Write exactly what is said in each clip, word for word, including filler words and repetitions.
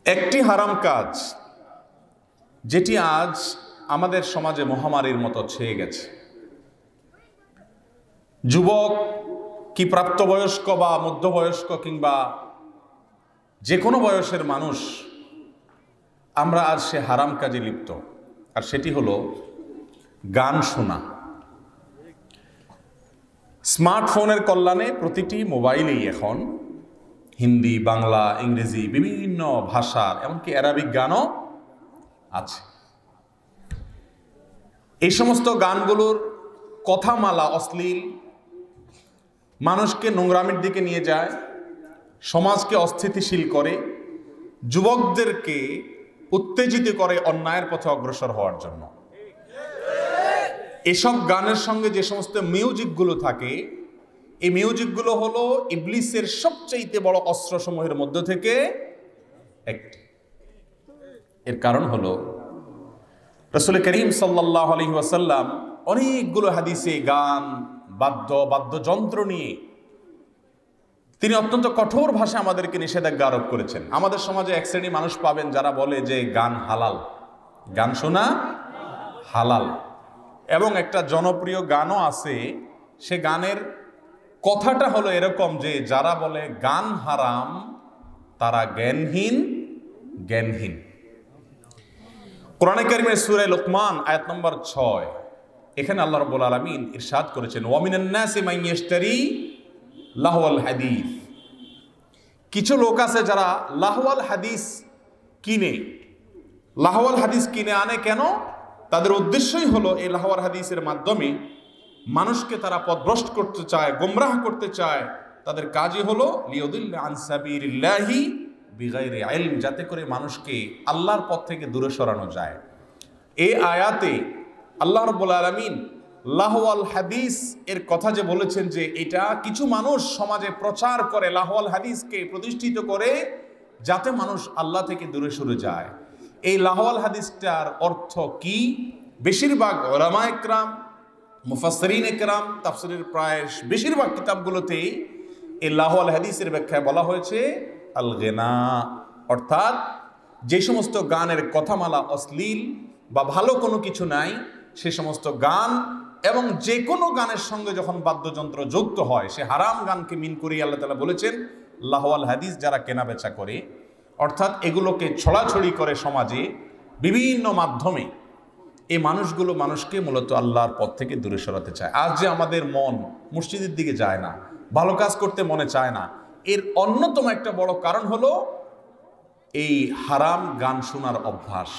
একটি হারাম কাজ যেটি আজ আমাদের সমাজে মহামারীর মতো ছেয়ে গেছে। যুবক কি প্রাপ্তবয়স্ক বা মধ্যবয়স্ক কিংবা যে কোনো বয়সের মানুষ, আমরা আজ সে হারাম কাজে লিপ্ত, আর সেটি হলো গান শোনা। স্মার্টফোনের কল্যাণে প্রতিটি মোবাইলেই এখন হিন্দি, বাংলা, ইংরেজি বিভিন্ন ভাষার এমনকি অ্যারাবিক গানও আছে। এই সমস্ত গানগুলোর কথামালা অশ্লীল, মানুষকে নোংরামির দিকে নিয়ে যায়, সমাজকে অস্থিতিশীল করে, যুবকদেরকে উত্তেজিত করে অন্যায়ের পথে অগ্রসর হওয়ার জন্য। এসব গানের সঙ্গে যে সমস্ত মিউজিকগুলো থাকে, এই মিউজিকগুলো হলো ইবলিসের সবচেয়ে বড় অস্ত্রসমূহের মধ্য থেকে একটি। এর কারণ হলো রাসূল করিম সাল্লাল্লাহু আলাইহি ওয়াসাল্লাম অনেকগুলো হাদিসে গান, বাদ্য বাদ্যযন্ত্র নিয়ে তিনি অত্যন্ত কঠোর ভাষায় আমাদেরকে নিষেধাজ্ঞা আরোপ করেছেন। আমাদের সমাজে এক শ্রেণী মানুষ পাবেন যারা বলে যে গান হালাল, গান শোনা হালাল, এবং একটা জনপ্রিয় গানও আছে। সে গানের কথাটা হলো এরকম যে যারা বলে গান হারাম তারা জ্ঞানহীন জ্ঞানহীন কোরআনে কারিমের সূরা লুকমান আয়াত নম্বর ছয়, এখানে আল্লাহ রাব্বুল আলামিন ইরশাদ করেছেন, ওয়া মিনান নাসি মান ইয়াশতারি লাহওয়াল হাদিস। কিছু লোক আছে যারা লাহওয়াল হাদিস কিনে, লাহওয়াল হাদিস কিনে আনে। কেন? তাদের উদ্দেশ্যই হলো এই লাহওয়াল হাদিসের মাধ্যমে মানুষকে তারা পথভ্রষ্ট করতে চায়, গোমরাহ করতে চায়। তাদের কাজই হলো লিয়ুদিল্লা আন সাবিলিল্লাহি বিগাইরি ইলম, যাতে করে মানুষকে আল্লাহর পথ থেকে দূরে সরানো যায়। এই আয়াতে আল্লাহ রাব্বুল আলামিন লাহওয়াল হাদিস এর কথা যে বলেছেন যে এটা কিছু মানুষ সমাজে প্রচার করে, লাহওয়াল হাদিসকে প্রতিষ্ঠিত করে যাতে মানুষ আল্লাহ থেকে দূরে সরে যায়। এই লাহওয়াল হাদিসটার অর্থ কি? বেশিরভাগ উলামা ইকরাম, মুফাসসিরিন ইকরাম, তাফসীরের প্রায় বেশিরভাগ কিতাবগুলোতে এই লাহওয়াল হাদিসের ব্যাখ্যায় বলা হয়েছে আল গিনা, অর্থাৎ যে সমস্ত গানের কথামালা অশ্লীল বা ভালো কোনো কিছু নাই সে সমস্ত গান, এবং যে কোনো গানের সঙ্গে যখন বাদ্যযন্ত্র যুক্ত হয় সে হারাম গানকে মিন করে আল্লাহ তাআলা বলেছেন লাহওয়াল হাদিস যারা কেনা বেচা করে, অর্থাৎ এগুলোকে ছড়াছড়ি করে সমাজে বিভিন্ন মাধ্যমে, এই মানুষগুলো মানুষকে মূলত আল্লাহর পথ থেকে দূরে সরাতে চায়। আজ যে আমাদের মন মসজিদের দিকে যায় না, ভালো কাজ করতে মনে চায় না, এর অন্যতম একটা বড় কারণ হলো এই হারাম গান শোনার অভ্যাস।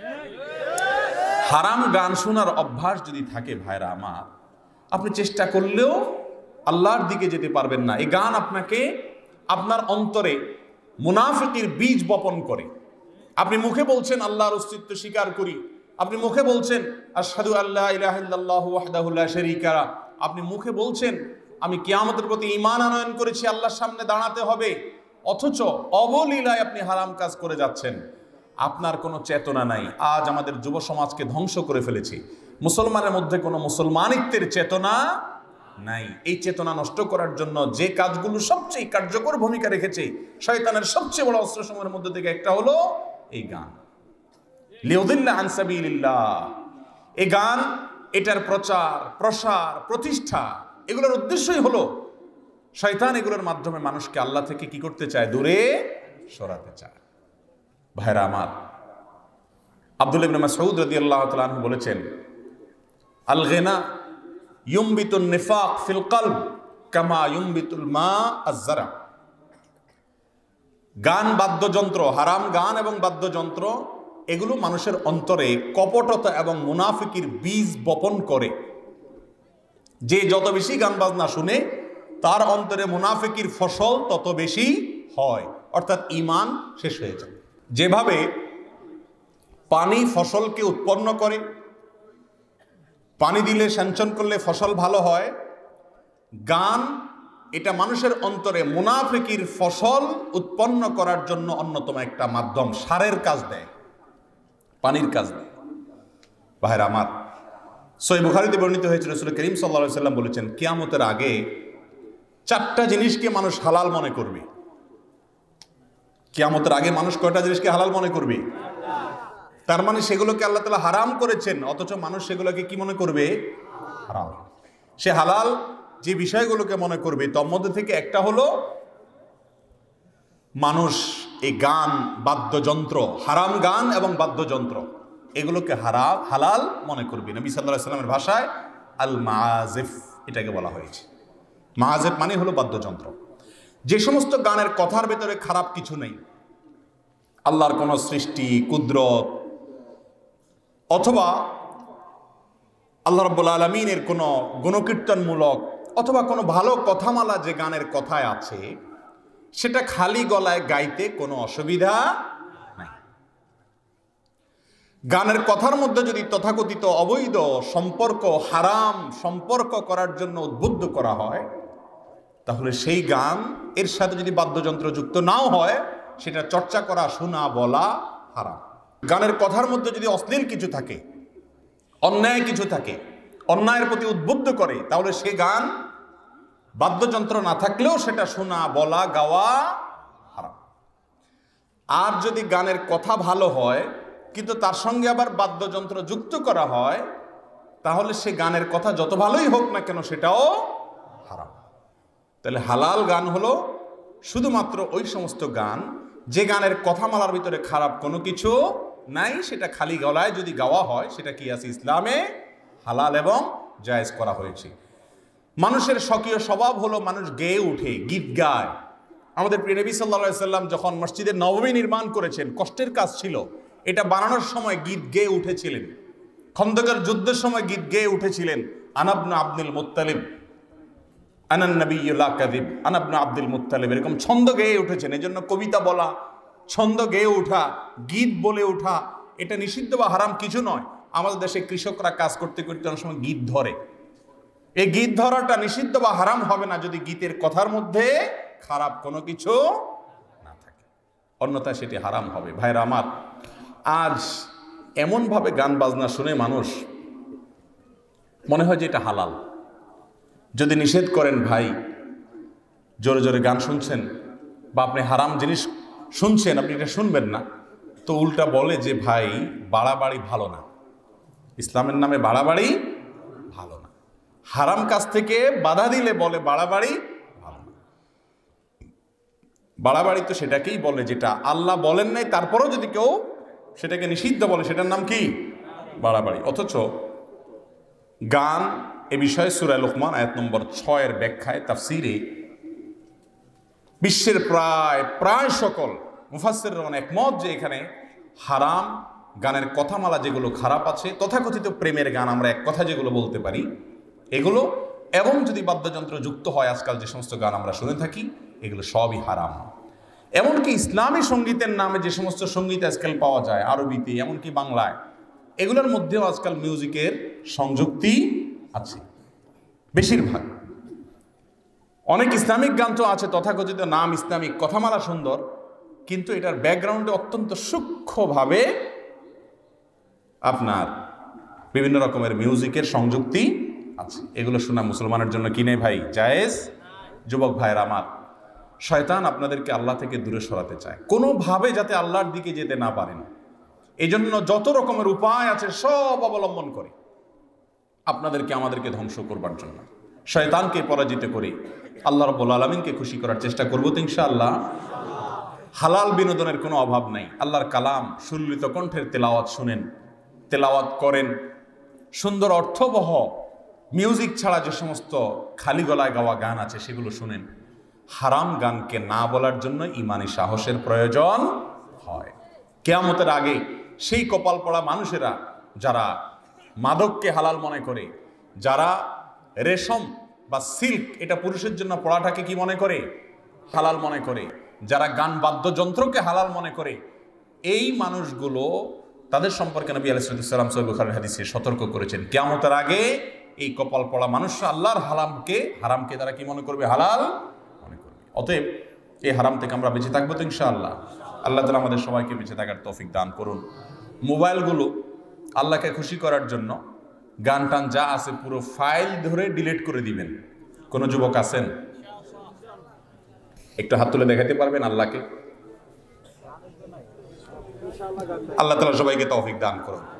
হারাম গান শোনার অভ্যাস যদি থাকে ভাইরা আমার, আপনি চেষ্টা করলেও আল্লাহর দিকে যেতে পারবেন না। এই গান আপনাকে আপনার অন্তরে মুনাফিকের বীজ বপন করে। আপনি মুখে বলছেন আল্লাহর অস্তিত্ব স্বীকার করি, আপনি মুখে বলছেন আশহাদু আল্লা ইলাহা ইল্লাল্লাহু ওয়াহদাহু লা শারীকা লাহু, আপনি মুখে বলছেন আমি কিয়ামতের প্রতি ঈমান আনয়ন করেছি, আল্লাহর সামনে দাঁড়াতে হবে, অথচ অবলীলায় আপনি হারাম কাজ করে যাচ্ছেন। আপনার কোনো চেতনা নাই। আজ আমাদের যুব সমাজকে ধ্বংস করে ফেলেছি। মুসলমানের মধ্যে কোনো মুসলমানিত্বের চেতনা নাই। এই চেতনা নষ্ট করার জন্য যে কাজগুলো সবচেয়ে কার্যকর ভূমিকা রেখেছে, শয়তানের সবচেয়ে বড় অস্ত্রসমূহের মধ্যে থেকে একটা হলো এই গান। লিয়ুদিল্লা আন সাবিলিল্লাহ, এই গান, এটার প্রচার, প্রসার, প্রতিষ্ঠা, এগুলোর উদ্দেশ্যই হলো শয়তান এগুলোর মাধ্যমে মানুষকে আল্লাহ থেকে কি করতে চায়? দূরে সরাতে চায়। ভাইরা আমার, আব্দুল্লাহ ইবনে মাসউদ রাদিয়াল্লাহু তাআলা আনহু বলেছেন, আল গিনা ইউমবিতুন নিফাক ফিল কলব কামা ইউমবিতুল মা আয-যারা। গান, বাদ্যযন্ত্র, হারাম গান এবং বাদ্যযন্ত্র এগুলো মানুষের অন্তরে কপটতা এবং মুনাফিকির বীজ বপন করে। যে যত বেশি গান বাজনা শুনে তার অন্তরে মুনাফিকির ফসল তত বেশি হয়, অর্থাৎ ঈমান শেষ হয়ে যায়। যেভাবে পানি ফসলকে উৎপন্ন করে, পানি দিলে সেচন করলে ফসল ভালো হয়, গান এটা মানুষের অন্তরে মুনাফিকির ফসল উৎপন্ন করার জন্য অন্যতম একটা মাধ্যম, সারের কাজ দেয়, পানির কাজ দেয়। ভাইরা আমার, সহিহ বুখারীতে বর্ণিত হয়েছে রাসূল করিম সাল্লাল্লাহু আলাইহি ওয়াসাল্লাম বলেছেন, কিয়ামতের আগে চারটা জিনিসকে মানুষ হালাল মনে করবে। কিয়ামতের আগে মানুষ কয়টা জিনিসকে হালাল মনে করবে? তার মানে সেগুলোকে আল্লাহ তাআলা হারাম করেছেন, অথচ মানুষ সেগুলোকে কি মনে করবে? হারাম। সে হালাল যে বিষয়গুলোকে মনে করবে তার মধ্যে থেকে একটা হলো মানুষ এই গান, বাদ্যযন্ত্র, হারাম গান এবং বাদ্যযন্ত্র এগুলোকে হারাম হালাল মনে করবে। নবী সাল্লাল্লাহু আলাইহি ওয়াসাল্লামের ভাষায় আল মাআজিফ এটাকে বলা হয়েছে। মাআজিফ মানে হলো বাদ্যযন্ত্র। যে সমস্ত গানের কথার ভেতরে খারাপ কিছু নেই, আল্লাহর কোনো সৃষ্টি, কুদরত অথবা আল্লাহ রাব্বুল আলামিনের কোনো গুণকীর্তনমূলক অথবা কোনো ভালো কথামালা যে গানের কথায় আছে, সেটা খালি গলায় গাইতে কোনো অসুবিধা নাই। গানের কথার মধ্যে যদি তথাকথিত অবৈধ সম্পর্ক, হারাম সম্পর্ক করার জন্য উদ্বুদ্ধ করা হয়, তাহলে সেই গান এর সাথে যদি বাদ্যযন্ত্র যুক্ত নাও হয়, সেটা চর্চা করা, শোনা, বলা হারাম। গানের কথার মধ্যে যদি অশ্লীল কিছু থাকে, অন্যায় কিছু থাকে, অন্যায়ের প্রতি উদ্বুদ্ধ করে, তাহলে সে গান বাদ্যযন্ত্র না থাকলেও সেটা শোনা, বলা, গাওয়া হারাম। আর যদি গানের কথা ভালো হয় কিন্তু তার সঙ্গে আবার বাদ্যযন্ত্র যুক্ত করা হয়, তাহলে সে গানের কথা যত ভালোই হোক না কেন সেটাও হারাম। তাহলে হালাল গান হলো শুধুমাত্র ওই সমস্ত গান যে গানের কথামালার ভিতরে খারাপ কোনো কিছু নাই, সেটা খালি গলায় যদি গাওয়া হয়, সেটা কি আছে? ইসলামে হালাল এবং জায়েজ করা হয়েছে। মানুষের স্বকীয় স্বভাব হলো মানুষ গেয়ে উঠে, গীত গায়। আমাদের প্রিয় নবী সাল্লাল্লাহু আলাইহি ওয়াসাল্লাম যখন মসজিদে নববী নির্মাণ করেছেন, কষ্টের কাজ ছিল, এটা বানানোর সময় গীত গেয়ে উঠেছিলেন। খন্দকের যুদ্ধের সময় গীত গেয়ে উঠেছিলেন। আনাবনা আব্দুল মুত্তালিব, আনান নবিয়্যু লা কাযিব, আনাবনা আব্দুল মুত্তালিব, এরকম ছন্দ গেয়ে উঠেছেন। এই জন্য কবিতা বলা, ছন্দ গেয়ে ওঠা, গীত বলে ওঠা এটা নিষিদ্ধ বা হারাম কিছু নয়। আমাদের দেশে কৃষকরা কাজ করতে করতে অনেক সময় গীত ধরে। এই গীত ধরাটা নিষিদ্ধ বা হারাম হবে না যদি গীতের কথার মধ্যে খারাপ কোনো কিছু না থাকে, অন্যথায় সেটি হারাম হবে। ভাইরা আমার, আজ এমনভাবে গান বাজনা শুনে মানুষ মনে হয় যে এটা হালাল। যদি নিষেধ করেন, ভাই জোরে জোরে গান শুনছেন বা আপনি হারাম জিনিস শুনছেন, আপনি এটা শুনবেন না, তো উল্টা বলে যে ভাই বাড়াবাড়ি ভালো না, ইসলামের নামে বাড়াবাড়ি ভালো না। হারাম কাজ থেকে বাধা দিলে বলে বাড়াবাড়ি ভালো না। বাড়াবাড়ি তো সেটাকেই বলে যেটা আল্লাহ বলেন নাই, তারপরেও যদি কেউ সেটাকে নিষিদ্ধ বলে, সেটার নাম কি? বাড়াবাড়ি। অথচ গান এ বিষয়ে সূরা লোকমান আয়াত নম্বর ছয়ের ব্যাখ্যায়, তাফসিরে বিশ্বের প্রায় প্রায় সকল মুফাসসিরগণ একমত যে এখানে হারাম গানের কথামালা যেগুলো খারাপ আছে, তথাকথিত প্রেমের গান আমরা এক কথা যেগুলো বলতে পারি, এগুলো এবং যদি বাদ্যযন্ত্র যুক্ত হয়, আজকাল যে সমস্ত গান আমরা শুনে থাকি, এগুলো সবই হারাম। এমনকি ইসলামী সঙ্গীতের নামে যে সমস্ত সঙ্গীত আজকাল পাওয়া যায় আরবিতে, এমনকি বাংলায়, এগুলোর মধ্যেও আজকাল মিউজিকের সংযুক্তি আছে বেশিরভাগ। অনেক ইসলামিক গান তো আছে তথাকথিত নাম ইসলামিক, কথামালা সুন্দর, কিন্তু এটার ব্যাকগ্রাউন্ডে অত্যন্ত সূক্ষ্মভাবে আপনার বিভিন্ন রকমের মিউজিকের সংযুক্তি আছে। এগুলো শোনা মুসলমানের জন্য কি নেই ভাই? জায়েজ। যুবক ভাইয়ের আমার, শয়তান আপনাদেরকে আল্লাহ থেকে দূরে সরাতে চায়, কোনোভাবে যাতে আল্লাহর দিকে যেতে না পারেন। এই জন্য যত রকমের উপায় আছে সব অবলম্বন করে আপনাদেরকে আমাদেরকে ধ্বংস করবার জন্য। শয়তানকে পরাজিত করে আল্লাহ রাব্বুল আলামিনকে খুশি করার চেষ্টা করবো তো ইনশাআল্লাহ। হালাল বিনোদনের কোনো অভাব নাই। আল্লাহর কালাম সুললিত কণ্ঠের তেলাওয়াত শুনেন, তেলাওয়াত করেন, সুন্দর অর্থবহ মিউজিক ছাড়া যে সমস্ত খালি গলায় গাওয়া গান আছে সেগুলো শুনেন। হারাম গানকে না বলার জন্য ইমানি সাহসের প্রয়োজন হয়। কিয়ামতের আগে সেই কপাল পড়া মানুষেরা যারা মাদককে হালাল মনে করে, যারা রেশম বা সিল্ক এটা পুরুষের জন্য পড়াটাকে কি মনে করে? হালাল মনে করে, যারা গান বাদ্যযন্ত্রকে হালাল মনে করে, এই মানুষগুলো তাদের সম্পর্কে নবী আলাইহিস সালাম সহিহ বুখারীর হাদিসে সতর্ক করেছেন। কিয়ামতের আগে এই কপাল পড়া মানুষরা আল্লাহর হারামকে হারামকে তারা কি মনে করবে? হালাল মনে করবে। অতএব এই হারাম থেকে আমরা বেঁচে থাকবো তো ইনশাআল্লাহ। আল্লাহ তাআলা আমাদের সবাইকে বেঁচে থাকার তৌফিক দান করুন। মোবাইলগুলো আল্লাহকে খুশি করার জন্য গান টান যা আছে পুরো ফাইল ধরে ডিলিট করে দিবেন। কোন যুবক আছেন? একটু হাত তুলে দেখাতে পারবেন আল্লাহকে? আল্লাহ তাআলা সবাইকে তৌফিক দান করুন।